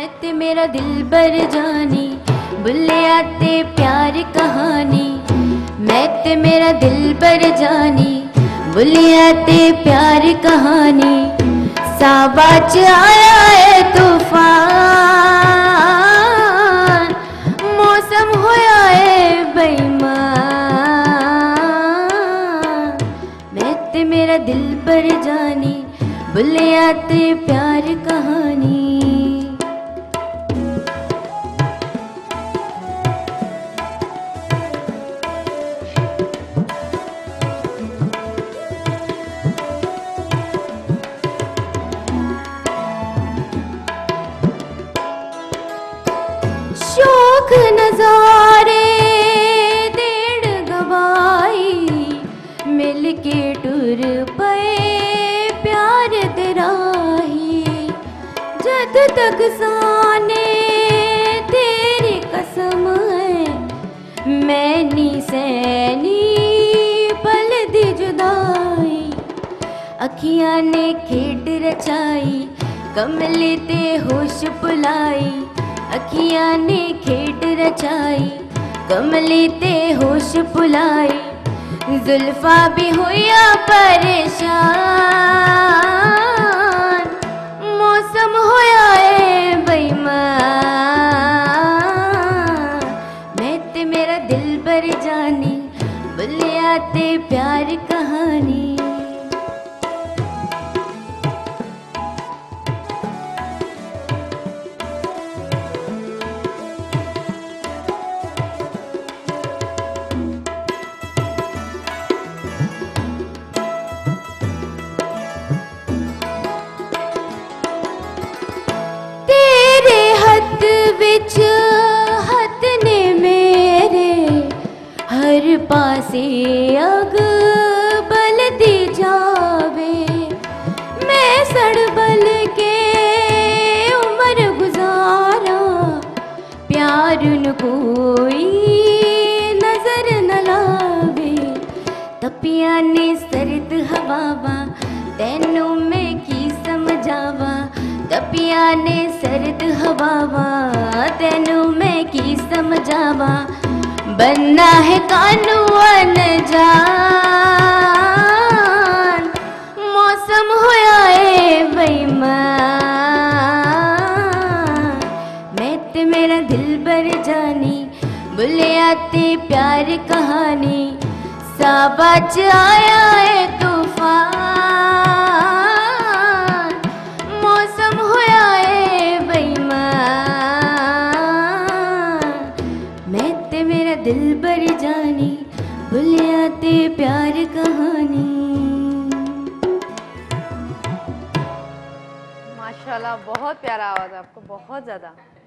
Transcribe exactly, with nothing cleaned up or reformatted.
मैं ते मेरा दिल बर जानी, बुल्लिया ते प्यार कहानी। मैं ते मेरा दिल बर जानी, बुल्लिया ते प्यार कहानी। साबा च आया है तूफान, मौसम होया है बेईमान। मैं ते मेरा दिल बर जानी, बुल्लिया ते प्यार कहानी। शौक नजारे देड़ गवाई, मिल के टुर पे प्यार तेराही। जद तक साने तेरी कसम है, मैं नी सैनी पल दी जुदाई। अखियां ने खेड रचाई, कमले ते होश भुलाई। अखियां ने खेड रचाई, कमले ते होश भुलाई। जुल्फा भी होया परेशान, मौसम होया है बेईमान। मैं ते मेरा दिल बर जानी, बुल्लिया ते प्यार कहानी। विच हथ ने मेरे, हर पासे अग बलदी जावे। मैं सड़ बल के उम्र गुजारा, प्यार न कोई नजर न लावे। तपिया ने सर्द हवावा, तेनू मैं की समझावा। तपिया ने सर्द हवावा, तेनू मैं की समझावा। बनना है कानू अनजान, मौसम होया है बेईमान। मैं ते मेरा दिल बर जानी, बुल्लिया ते प्यार कहानी। साबा च आया है तूफान, मौसम होया है बेईमान। मैं ते मेरा दिल बर जानी, बुल्लिया ते प्यार कहानी। माशाल्लाह, बहुत प्यारा आवाज़ है आपको, बहुत ज़्यादा।